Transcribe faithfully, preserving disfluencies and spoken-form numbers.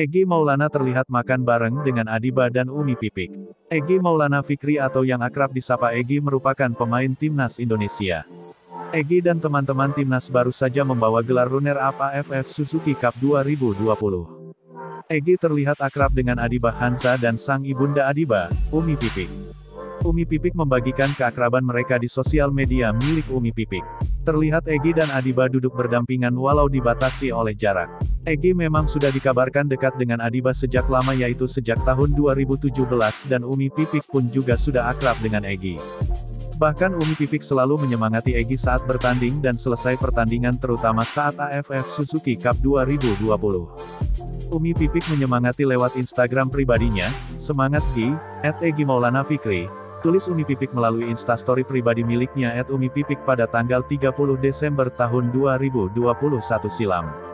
Egy Maulana terlihat makan bareng dengan Adiba dan Umi Pipik. Egy Maulana Fikri atau yang akrab disapa Egy merupakan pemain timnas Indonesia. Egy dan teman-teman timnas baru saja membawa gelar runner-up A F F Suzuki Cup dua ribu dua puluh. Egy terlihat akrab dengan Adiba Hansa dan sang ibunda Adiba, Umi Pipik. Umi Pipik membagikan keakraban mereka di sosial media milik Umi Pipik. Terlihat Egy dan Adiba duduk berdampingan walau dibatasi oleh jarak. Egy memang sudah dikabarkan dekat dengan Adiba sejak lama yaitu sejak tahun dua ribu tujuh belas dan Umi Pipik pun juga sudah akrab dengan Egy. Bahkan Umi Pipik selalu menyemangati Egy saat bertanding dan selesai pertandingan terutama saat A F F Suzuki Cup dua ribu dua puluh. Umi Pipik menyemangati lewat Instagram pribadinya, "Semangat Gi, et Egy Maulana Fikri," tulis Umi Pipik melalui instastory pribadi miliknya et Umi Pipik pada tanggal tiga puluh Desember tahun dua ribu dua puluh satu silam.